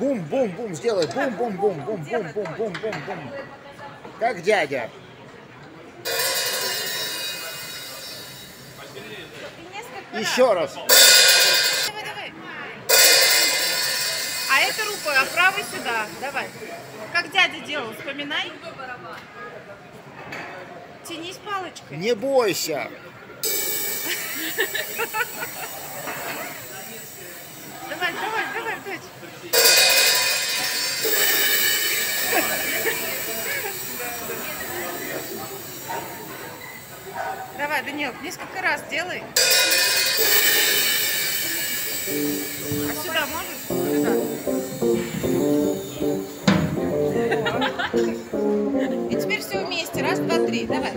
Бум-бум-бум, сделай. Бум-бум-бум-бум-бум-бум-бум-бум-бум. Как дядя. Еще раз. Давай. А это рукой, а правой сюда. Давай. Как дядя делал, вспоминай. Тянись палочкой. Не бойся. Давай, дочь. Давай, Данил, несколько раз делай. А сюда можешь? Сюда. И теперь все вместе. Раз, два, три. Давай.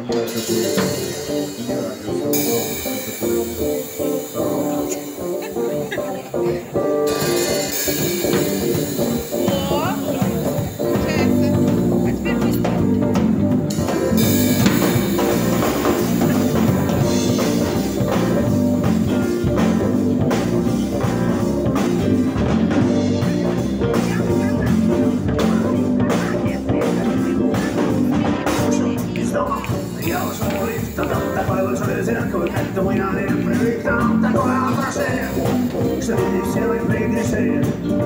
Поэтому я не привык там такое отражение, что люди все мои прегрешения.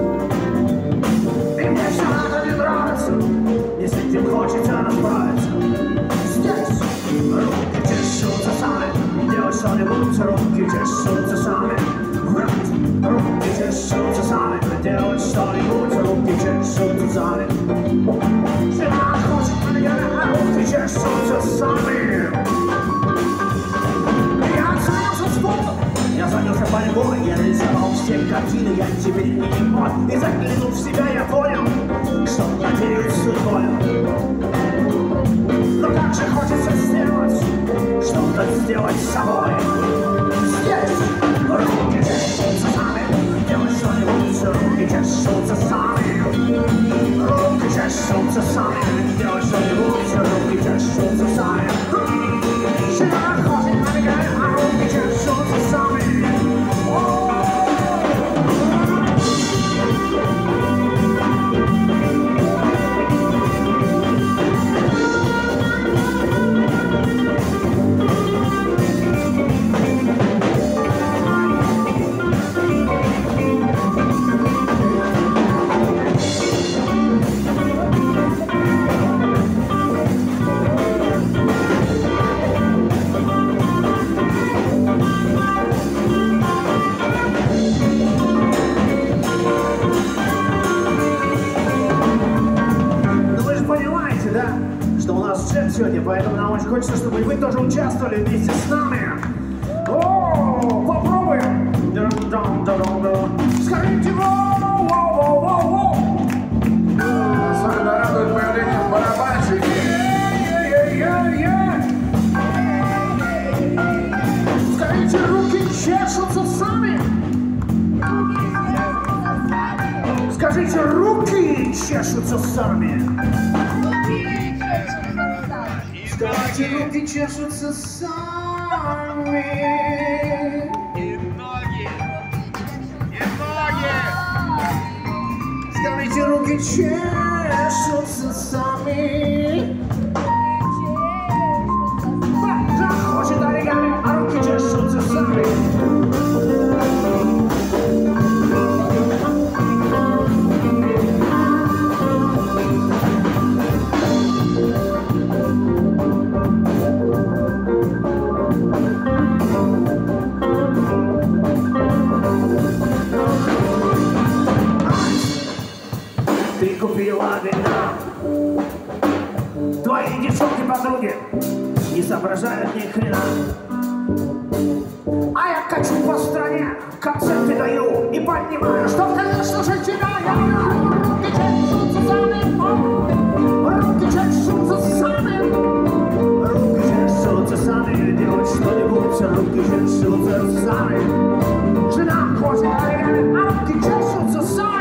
И мне все надо не нравится, и с этим хочется расправиться. Здесь руки чешутся сами, делать что-нибудь, руки чешутся сами. Руки чешутся сами, делать что-нибудь, руки чешутся сами. Жена хочет меня, руки чешутся сами. Я занялся борьбой, я рисовал все картины, я теперь не мой. И заглянув в себя, я понял, что надеюсь судьбою. Но как же хочется сделать, что-то сделать с собой. Здесь руки чешутся сами, делать что-нибудь, руки чешутся сами. Руки чешутся сами, делать что-нибудь, руки чешутся сами. Жена хочет на меня, а руки чешутся сами. Сегодня, поэтому нам очень хочется, чтобы вы тоже участвовали вместе с нами. О, попробуем. Скажите, воу. Особенно радует появление барабанщика. Скажите, руки чешутся сами. Скажите, руки чешутся сами. Скажите, руки чешутся сами. И ноги. Скажите, руки чешутся сами. Да, хочет оригами, а руки чешутся сами. Купила вина. Твои девчонки-подруги не соображают ни хрена. А я качу по стране, концерты даю и понимаю, что, конечно же, тебя я руки чешутся сами. Руки чешутся сами. Руки чешутся сами. Делать что-нибудь, руки чешутся сами. Жена хочет оригами, а руки чешутся сами.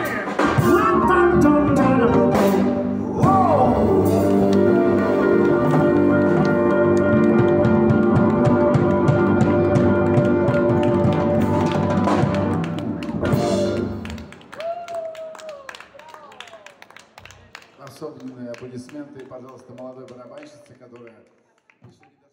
Особенные аплодисменты, пожалуйста, молодой барабанщице, которая...